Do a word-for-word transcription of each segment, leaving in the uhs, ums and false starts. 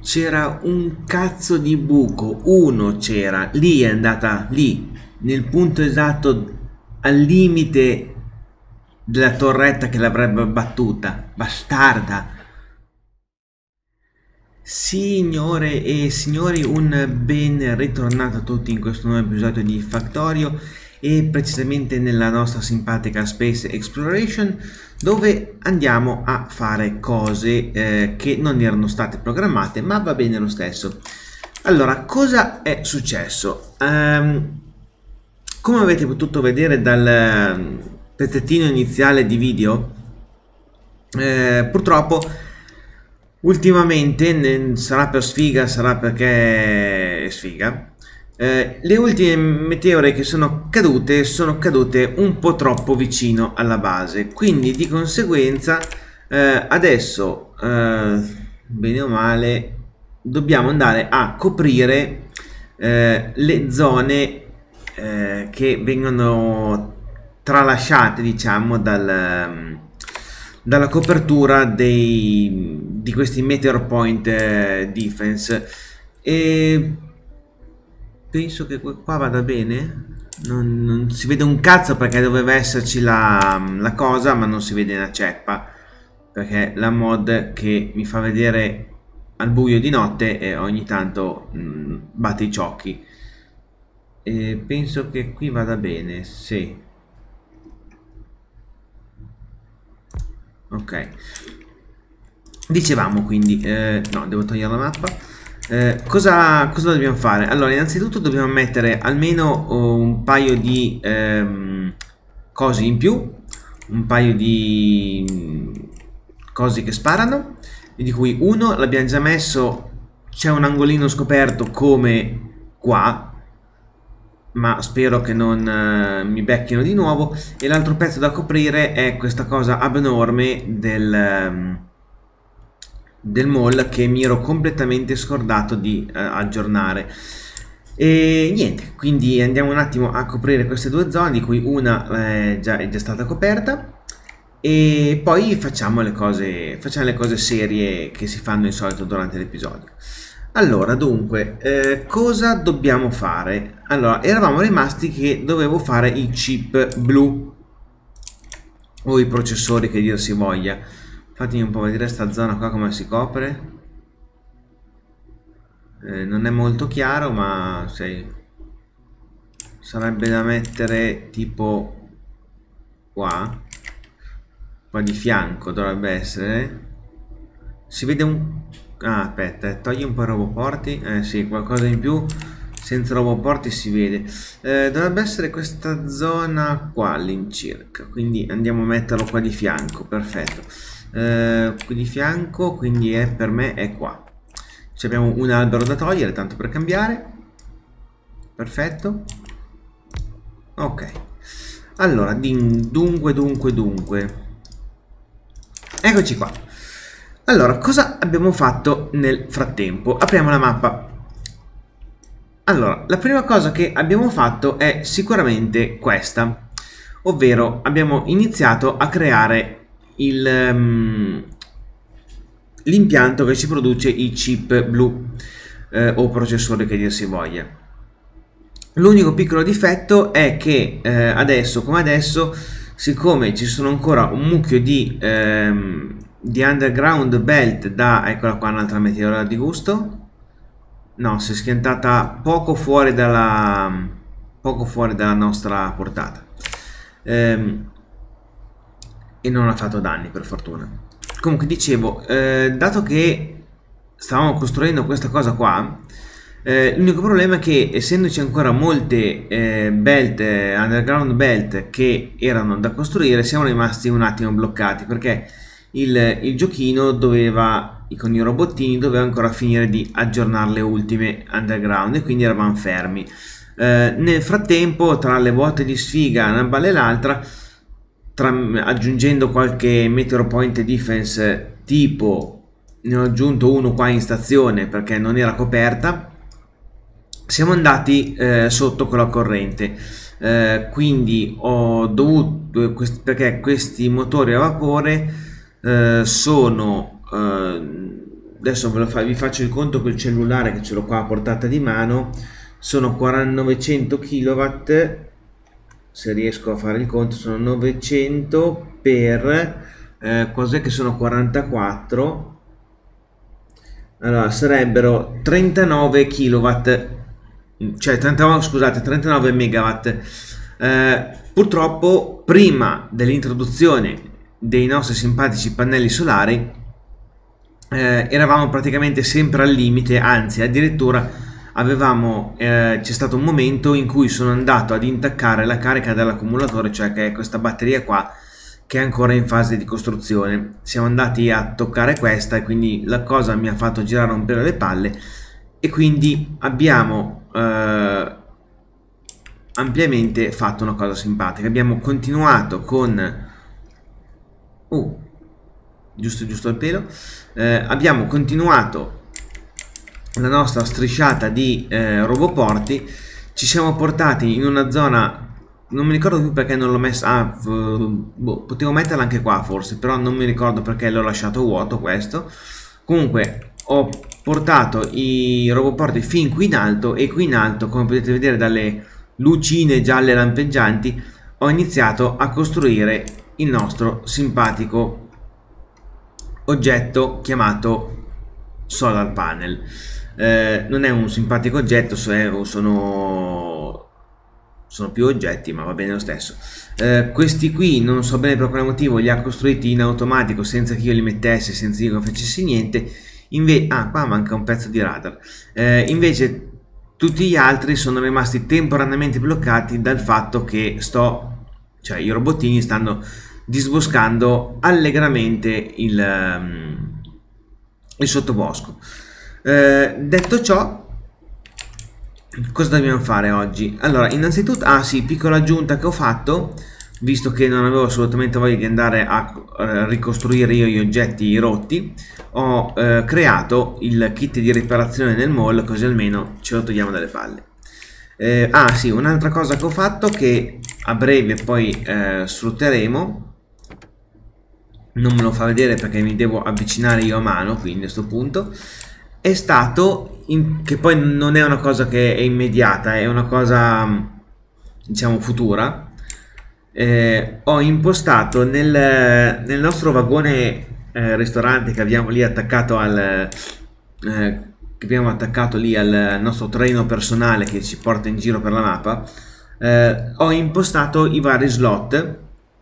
c'era un cazzo di buco, uno c'era, lì è andata, lì, nel punto esatto, al limite della torretta che l'avrebbe battuta, bastarda. Signore e signori, un ben ritornato a tutti in questo nuovo episodio di Factorio e precisamente nella nostra simpatica Space Exploration, dove andiamo a fare cose eh, che non erano state programmate, ma va bene lo stesso. Allora, cosa è successo? Um, come avete potuto vedere dal pezzettino iniziale di video, eh, purtroppo ultimamente, sarà per sfiga, sarà perché è sfiga, eh, le ultime meteore che sono cadute sono cadute un po' troppo vicino alla base, quindi di conseguenza eh, adesso eh, bene o male dobbiamo andare a coprire eh, le zone eh, che vengono tralasciate, diciamo, dal, dalla copertura dei, di questi Meteor Point eh, Defense, e penso che qua vada bene. Non, non si vede un cazzo perché doveva esserci la, la cosa, ma non si vede una ceppa perché la mod che mi fa vedere al buio di notte e ogni tanto mh, batte i ciocchi. E penso che qui vada bene, sì. Ok, dicevamo quindi, eh, no, devo togliere la mappa. Eh, cosa, cosa dobbiamo fare? Allora, innanzitutto dobbiamo mettere almeno oh, un paio di ehm, cose in più, un paio di cose che sparano, di cui uno l'abbiamo già messo, c'è un angolino scoperto come qua, ma spero che non uh, mi becchino di nuovo, e l'altro pezzo da coprire è questa cosa abnorme del, um, del mall che mi ero completamente scordato di uh, aggiornare. E niente, quindi andiamo un attimo a coprire queste due zone, di cui una è già, è già stata coperta, e poi facciamo le cose, facciamo le cose serie che si fanno di solito durante l'episodio. Allora, dunque, eh, cosa dobbiamo fare? Allora, eravamo rimasti che dovevo fare i chip blu o i processori, che dir si voglia. Fatemi un po' vedere sta zona qua come si copre. Eh, non è molto chiaro, ma sì, sarebbe da mettere tipo qua, qua di fianco dovrebbe essere. Si vede un... Ah, aspetta, eh, togli un po' i roboporti. Eh sì, qualcosa in più. Senza roboporti si vede. Eh, dovrebbe essere questa zona qua all'incirca. Quindi andiamo a metterlo qua di fianco. Perfetto. Eh, qui di fianco, quindi è, per me è qua. Ci abbiamo un albero da togliere, tanto per cambiare. Perfetto. Ok. Allora, dunque, dunque, dunque. Eccoci qua. Allora, cosa abbiamo fatto nel frattempo? Apriamo la mappa. Allora, la prima cosa che abbiamo fatto è sicuramente questa, ovvero abbiamo iniziato a creare um, l'impianto che ci produce i chip blu eh, o processori, che dir si voglia. L'unico piccolo difetto è che eh, adesso come adesso, siccome ci sono ancora un mucchio di... Ehm, di underground belt da... eccola qua un'altra meteora di gusto. No, si è schiantata poco fuori dalla poco fuori dalla nostra portata, ehm, e non ha fatto danni, per fortuna. Comunque dicevo, eh, dato che stavamo costruendo questa cosa qua, eh, l'unico problema è che, essendoci ancora molte eh, belt, eh, underground belt che erano da costruire, siamo rimasti un attimo bloccati perché Il, il giochino doveva, con i robottini, doveva ancora finire di aggiornare le ultime underground e quindi eravamo fermi. Eh, nel frattempo, tra le botte di sfiga, una balla e l'altra, aggiungendo qualche Meteor Point Defense tipo, ne ho aggiunto uno qua in stazione perché non era coperta, siamo andati eh, sotto con la corrente. Eh, quindi ho dovuto, perché questi motori a vapore Uh, sono uh, adesso ve lo fa, vi faccio il conto col cellulare che ce l'ho qua a portata di mano. Sono novecento kilowatt, se riesco a fare il conto, sono novecento per eh, cos'è che sono quarantaquattro, allora sarebbero trentanove kilowatt, cioè trentanove, scusate, trentanove megawatt. Eh, purtroppo prima dell'introduzione dei nostri simpatici pannelli solari eh, eravamo praticamente sempre al limite, anzi addirittura avevamo eh, c'è stato un momento in cui sono andato ad intaccare la carica dell'accumulatore, cioè che è questa batteria qua che è ancora in fase di costruzione. Siamo andati a toccare questa e quindi la cosa mi ha fatto girare un pelo le palle, e quindi abbiamo eh, ampiamente fatto una cosa simpatica. Abbiamo continuato con uh, giusto giusto il pelo eh, abbiamo continuato la nostra strisciata di eh, roboporti. Ci siamo portati in una zona, non mi ricordo più perché non l'ho messa, ah, boh, potevo metterla anche qua forse, però non mi ricordo perché l'ho lasciato vuoto questo. Comunque ho portato i roboporti fin qui in alto, e qui in alto, come potete vedere dalle lucine gialle lampeggianti, ho iniziato a costruire il nostro simpatico oggetto chiamato solar panel. Eh, non è un simpatico oggetto, sono, sono più oggetti, ma va bene lo stesso. Eh, questi qui non so bene per quale motivo li ha costruiti in automatico senza che io li mettessi, senza che io facessi niente. Inve ah, qua manca un pezzo di radar. Eh, invece tutti gli altri sono rimasti temporaneamente bloccati dal fatto che sto, cioè i robottini stanno disboscando allegramente il, um, il sottobosco. Eh, detto ciò, cosa dobbiamo fare oggi? Allora, innanzitutto, ah sì, piccola aggiunta che ho fatto, visto che non avevo assolutamente voglia di andare a eh, ricostruire io gli oggetti rotti, ho eh, creato il kit di riparazione nel mall, così almeno ce lo togliamo dalle palle. Eh, ah sì, un'altra cosa che ho fatto, che a breve poi eh, sfrutteremo, non me lo fa vedere perché mi devo avvicinare io a mano, quindi a questo punto, è stato, in, che poi non è una cosa che è immediata, è una cosa diciamo futura. Eh, ho impostato nel, nel nostro vagone eh, ristorante che abbiamo lì attaccato al eh, che abbiamo attaccato lì al nostro treno personale che ci porta in giro per la mappa, eh, ho impostato i vari slot,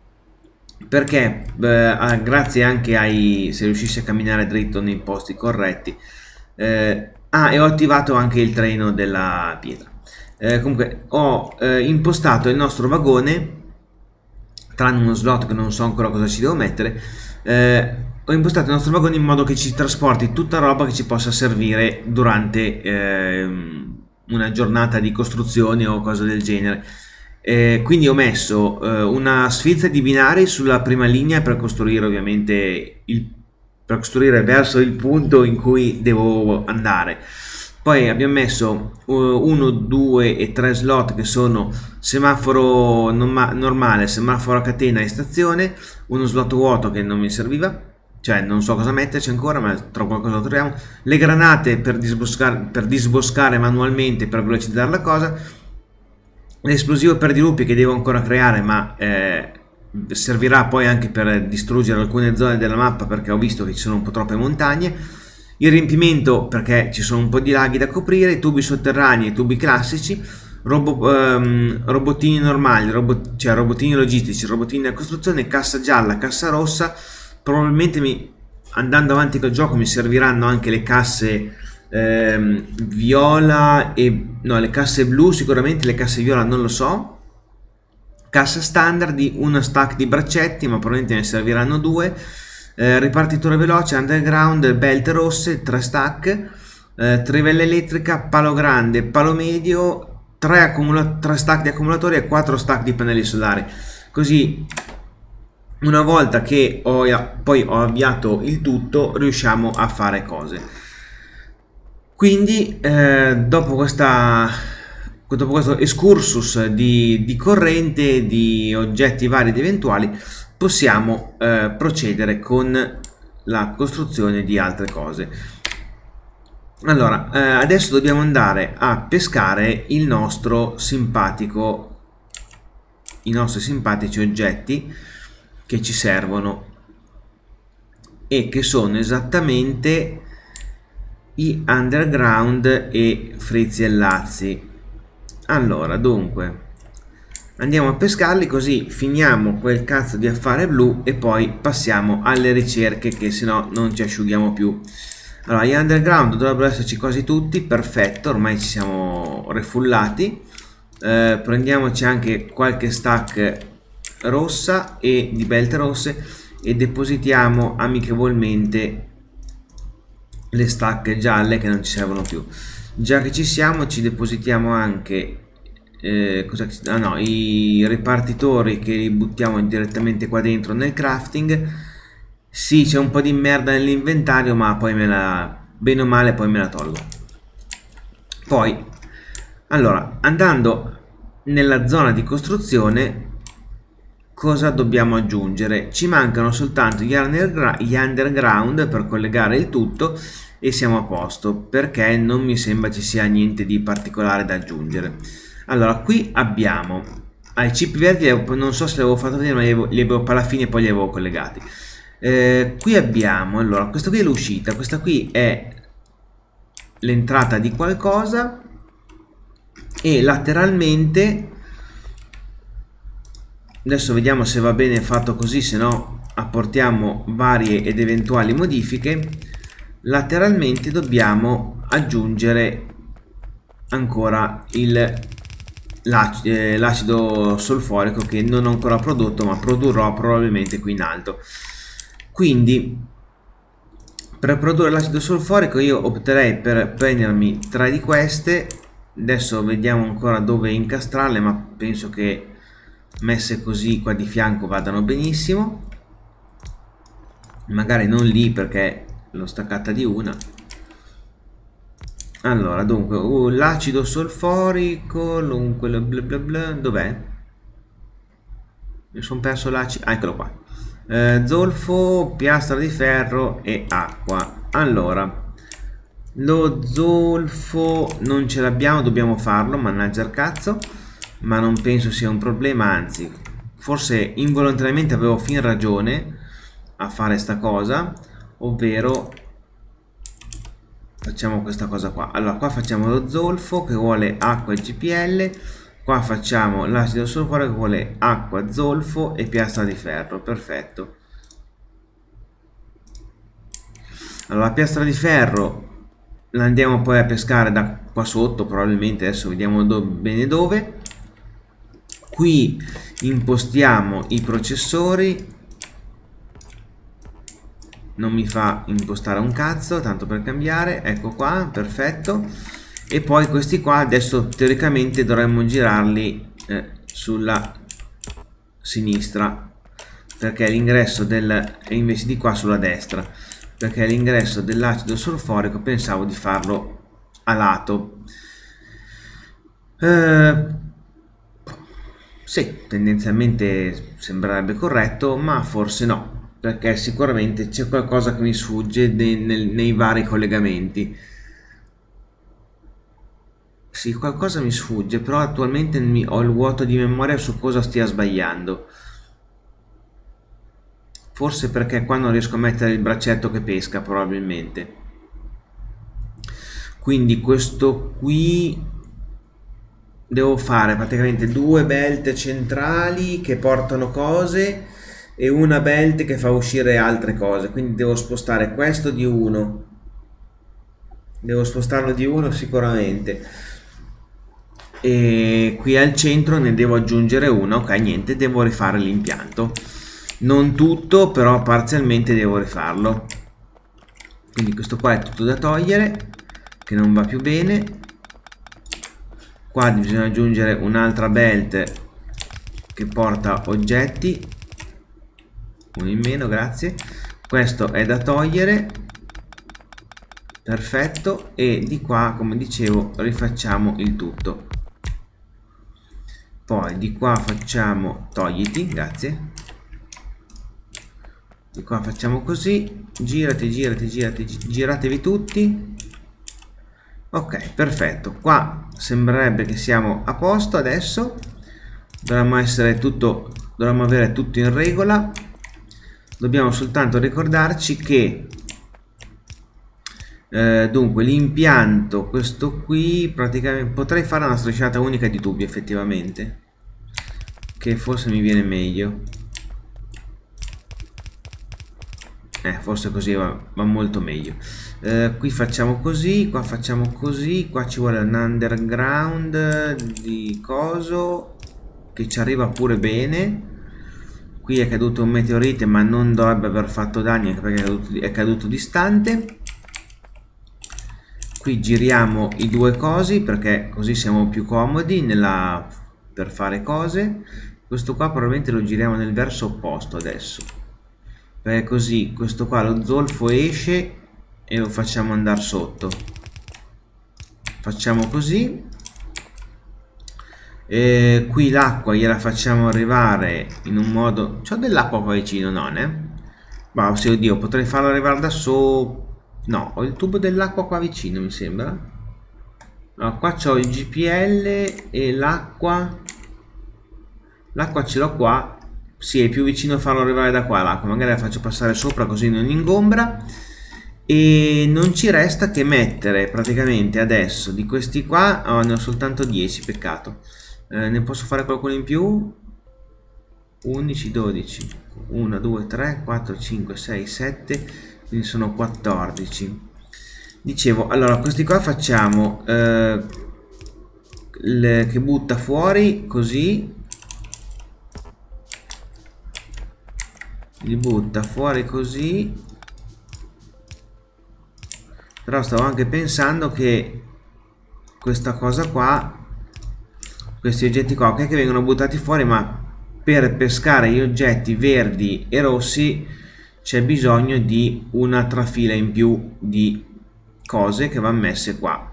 perché eh, grazie anche ai, se riuscissi a camminare dritto nei posti corretti, eh, ah, e ho attivato anche il treno della pietra. Eh, comunque ho eh, impostato il nostro vagone, tranne uno slot che non so ancora cosa ci devo mettere, eh, ho impostato il nostro vagone in modo che ci trasporti tutta roba che ci possa servire durante eh, una giornata di costruzione o cosa del genere. Eh, quindi ho messo eh, una sfilza di binari sulla prima linea per costruire ovviamente il, per costruire verso il punto in cui devo andare. Poi abbiamo messo uno, due e tre slot che sono semaforo normale, semaforo a catena e stazione, uno slot vuoto che non mi serviva, cioè non so cosa metterci ancora, ma tra qualcosa lo troviamo, le granate per disboscare, per disboscare manualmente, per velocizzare la cosa, l'esplosivo per dirupi che devo ancora creare, ma eh, servirà poi anche per distruggere alcune zone della mappa, perché ho visto che ci sono un po' troppe montagne, il riempimento perché ci sono un po' di laghi da coprire, i tubi sotterranei e tubi classici, robo, ehm, robottini normali, robot, cioè robottini logistici, robottini da costruzione, cassa gialla, cassa rossa. Probabilmente mi, andando avanti col gioco mi serviranno anche le casse ehm, viola e no, le casse blu sicuramente, le casse viola non lo so. Cassa standard di uno stack di braccetti, ma probabilmente ne serviranno due. Eh, ripartitore veloce, underground, belt rosse, tre stack, eh, trivella elettrica, palo grande, palo medio, tre, tre stack di accumulatori e quattro stack di pannelli solari. Così una volta che ho, poi ho avviato il tutto, riusciamo a fare cose. Quindi eh, dopo questa dopo questo excursus di, di corrente, di oggetti vari ed eventuali, possiamo eh, procedere con la costruzione di altre cose. Allora, eh, adesso dobbiamo andare a pescare il nostro simpatico, i nostri simpatici oggetti che ci servono e che sono esattamente i underground e Frizzi e Lazzi. Allora, dunque, andiamo a pescarli così finiamo quel cazzo di affare blu e poi passiamo alle ricerche, che sennò non ci asciughiamo più. Allora, gli underground dovrebbero esserci quasi tutti, perfetto, ormai ci siamo refullati. Eh, prendiamoci anche qualche stack rossa e di belt rosse e depositiamo amichevolmente le stack gialle che non ci servono più. Già che ci siamo, ci depositiamo anche eh, cosa, ah no, i ripartitori, che li buttiamo direttamente qua dentro nel crafting. Sì, c'è un po' di merda nell'inventario, ma poi me la, bene o male, poi me la tolgo. Poi, allora, andando nella zona di costruzione, cosa dobbiamo aggiungere? Ci mancano soltanto gli, undergra gli underground per collegare il tutto e siamo a posto, perché non mi sembra ci sia niente di particolare da aggiungere. Allora, qui abbiamo ai chip verdi, non so se li avevo fatto vedere, ma li avevo, li avevo alla fine poi li avevo collegati. Eh, qui abbiamo, allora, questa qui è l'uscita, questa qui è l'entrata di qualcosa e lateralmente, adesso vediamo se va bene fatto così, se no apportiamo varie ed eventuali modifiche. Lateralmente dobbiamo aggiungere ancora l'acido solforico, che non ho ancora prodotto, ma produrrò probabilmente qui in alto. Quindi per produrre l'acido solforico io opterei per prendermi tre di queste. Adesso vediamo ancora dove incastrarle, ma penso che messe così qua di fianco vadano benissimo. Magari non lì, perché l'ho staccata di una. Allora, dunque, uh, l'acido solforico, dunque, bla bla bla, dov'è? Mi sono perso l'acido, ah, eccolo qua. Eh, zolfo, piastra di ferro e acqua. Allora, lo zolfo non ce l'abbiamo, dobbiamo farlo, mannaggia il cazzo, ma non penso sia un problema, anzi forse involontariamente avevo fin ragione a fare sta cosa, ovvero facciamo questa cosa qua. Allora, qua facciamo lo zolfo che vuole acqua e G P L, qua facciamo l'acido solforico che vuole acqua, zolfo e piastra di ferro. Perfetto. Allora, la piastra di ferro la andiamo poi a pescare da qua sotto, probabilmente, adesso vediamo do bene dove. Qui impostiamo i processori, non mi fa impostare un cazzo, tanto per cambiare, ecco qua, perfetto. E poi questi qua adesso teoricamente dovremmo girarli eh, sulla sinistra, perché l'ingresso del, e invece di qua sulla destra, perché l'ingresso dell'acido solforico pensavo di farlo a lato. Eh, sì, tendenzialmente sembrerebbe corretto, ma forse no, perché sicuramente c'è qualcosa che mi sfugge nei, nei, nei vari collegamenti. Sì, qualcosa mi sfugge, però attualmente mi, ho il vuoto di memoria su cosa stia sbagliando. Forse perché qua non riesco a mettere il braccetto che pesca, probabilmente. Quindi questo qui devo fare praticamente due belt centrali che portano cose e una belt che fa uscire altre cose. Quindi devo spostare questo di uno. Devo spostarlo di uno sicuramente. E qui al centro ne devo aggiungere una. Ok, niente, devo rifare l'impianto. Non tutto, però parzialmente devo rifarlo. Quindi questo qua è tutto da togliere, che non va più bene. Qua bisogna aggiungere un'altra belt che porta oggetti, uno in meno, grazie. Questo è da togliere, perfetto. E di qua, come dicevo, rifacciamo il tutto. Poi di qua facciamo togliti, grazie. Di qua facciamo così, girati, girati, girati, giratevi tutti. Ok, perfetto, qua sembrerebbe che siamo a posto adesso. Dovremmo essere tutto, dovremmo avere tutto in regola. Dobbiamo soltanto ricordarci che eh, dunque l'impianto, questo qui, praticamente potrei fare una strisciata unica di tubi effettivamente, che forse mi viene meglio. Eh, forse così va, va molto meglio. Eh, qui facciamo così, qua facciamo così, qua ci vuole un underground di coso che ci arriva pure bene. Qui è caduto un meteorite, ma non dovrebbe aver fatto danni anche perché è caduto, è caduto distante. Qui giriamo i due cosi perché così siamo più comodi nella, per fare cose. Questo qua probabilmente lo giriamo nel verso opposto adesso, perché così questo qua lo zolfo esce e lo facciamo andare sotto. Facciamo così. E qui l'acqua gliela facciamo arrivare in un modo... C'ho dell'acqua qua vicino, non è? Ma sì, oddio, potrei farlo arrivare da sopra. No, ho il tubo dell'acqua qua vicino, mi sembra. No, qua c'ho il G P L e l'acqua. L'acqua ce l'ho qua. Sì, è più vicino a farlo arrivare da qua l'acqua. Magari la faccio passare sopra così non ingombra. E non ci resta che mettere praticamente adesso di questi qua. Oh, ne ho soltanto dieci, peccato. Eh, ne posso fare qualcuno in più? undici, dodici, uno, due, tre, quattro, cinque, sei, sette, quindi sono quattordici. Dicevo, allora questi qua facciamo eh, le, che butta fuori così, li butta fuori così. Però stavo anche pensando che questa cosa qua, questi oggetti qua, ok che vengono buttati fuori, ma per pescare gli oggetti verdi e rossi c'è bisogno di una trafila in più di cose che vanno messe qua.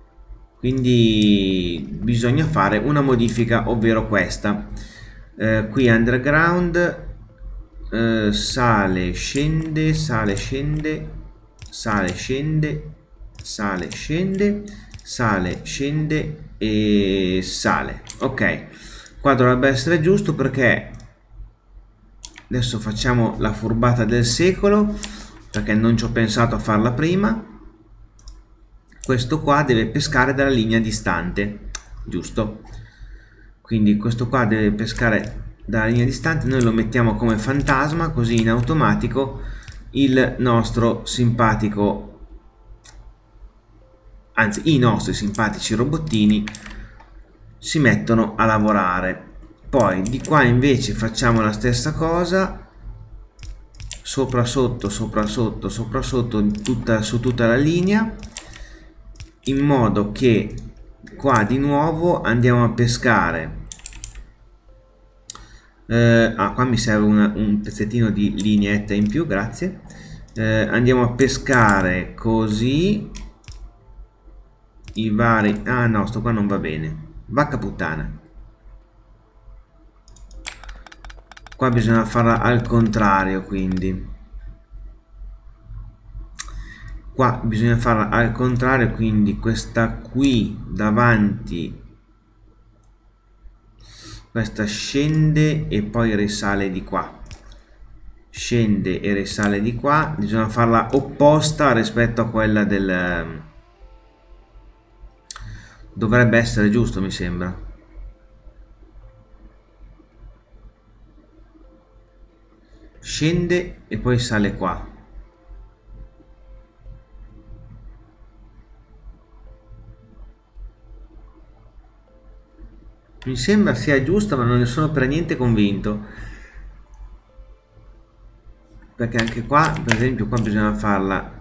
Quindi bisogna fare una modifica, ovvero questa. Eh, qui underground, eh, sale, scende, sale, scende, sale, scende, sale, scende, sale, scende e sale. Ok, qua dovrebbe essere giusto perché adesso facciamo la furbata del secolo perché non ci ho pensato a farla prima. Questo qua deve pescare dalla linea distante, giusto? Quindi questo qua deve pescare dalla linea distante, noi lo mettiamo come fantasma così in automatico il nostro simpatico, anzi i nostri simpatici robottini si mettono a lavorare. Poi di qua invece facciamo la stessa cosa, sopra sotto, sopra sotto, sopra sotto, tutta, su tutta la linea, in modo che qua di nuovo andiamo a pescare. Eh, ah, qua mi serve una, un pezzettino di lineetta in più, grazie. Eh, andiamo a pescare così i vari... Ah no, sto qua non va bene. Vacca puttana. Qua bisogna farla al contrario, quindi. Qua bisogna farla al contrario, quindi questa qui davanti, questa scende e poi risale di qua, scende e risale di qua. Bisogna farla opposta rispetto a quella del... dovrebbe essere giusto, mi sembra. Scende e poi sale qua. Mi sembra sia giusto, ma non ne sono per niente convinto, perché anche qua, per esempio, qua bisogna farla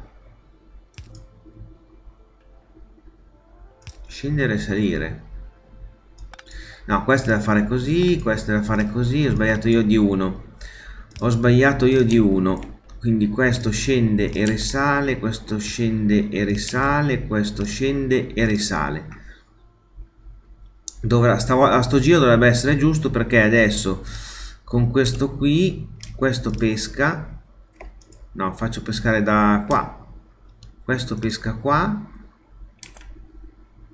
scendere e salire. No, questa è da fare così, questa è da fare così. Ho sbagliato io di uno. Ho sbagliato io di uno. Quindi questo scende e risale, questo scende e risale, questo scende e risale. Dovrà, stavo, a sto giro dovrebbe essere giusto perché adesso con questo qui, questo pesca, no, faccio pescare da qua, questo pesca qua,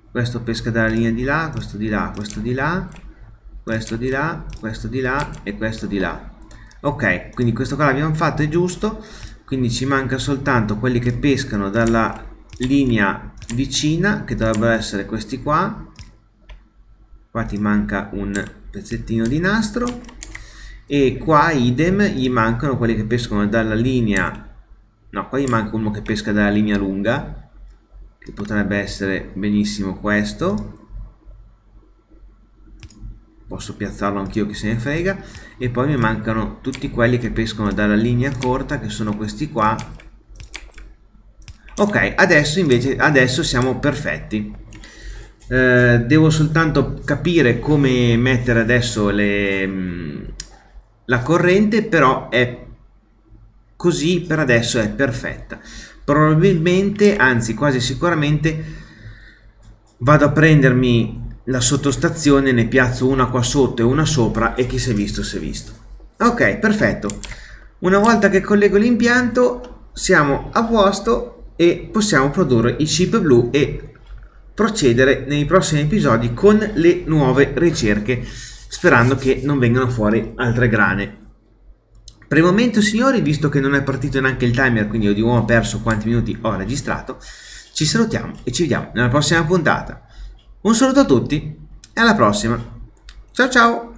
questo pesca dalla linea di là, questo di là, questo di là, questo di là, questo di là e questo di là. Ok, quindi questo qua l'abbiamo fatto, è giusto, quindi ci manca soltanto quelli che pescano dalla linea vicina, che dovrebbero essere questi qua. Qua ti manca un pezzettino di nastro e qua idem, gli mancano quelli che pescano dalla linea, no, qua gli manca uno che pesca dalla linea lunga, che potrebbe essere benissimo questo. Posso piazzarlo anch'io, che se ne frega. E poi mi mancano tutti quelli che pescano dalla linea corta, che sono questi qua. Ok, adesso invece adesso siamo perfetti. Eh, devo soltanto capire come mettere adesso le, mh, la corrente, però è così, per adesso è perfetta. Probabilmente, anzi quasi sicuramente, vado a prendermi la sottostazione, ne piazzo una qua sotto e una sopra e chi si è visto si è visto. Ok, perfetto. Una volta che collego l'impianto siamo a posto e possiamo produrre i chip blu e procedere nei prossimi episodi con le nuove ricerche, sperando che non vengano fuori altre grane. Per il momento, signori, visto che non è partito neanche il timer, quindi io di nuovo ho perso quanti minuti ho registrato, ci salutiamo e ci vediamo nella prossima puntata. Un saluto a tutti e alla prossima. Ciao ciao!